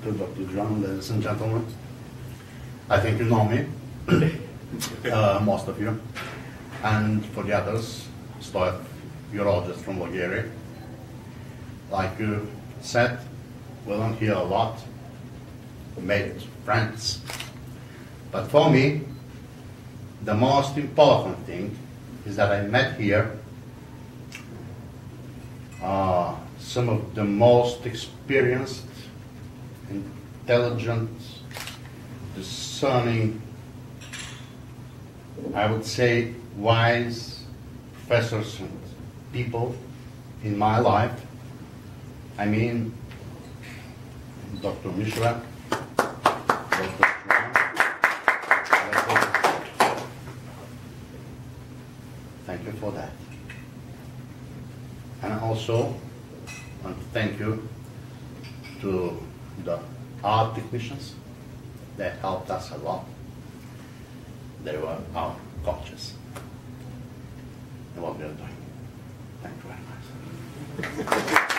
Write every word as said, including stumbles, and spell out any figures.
to Doctor John, ladies and gentlemen. I think you know me, uh, most of you. And for the others, Stoev, urologist from Bulgaria. Like you said, we don't hear a lot, made friends. But for me, the most important thing is that I met here uh, some of the most experienced, intelligent, discerning, I would say wise professors and people in my life. I mean, Doctor Mishra, Doctor Thank you for that. And also, I want to thank you to the art technicians. They helped us a lot. They were our coaches in what we are doing. Thank you very much.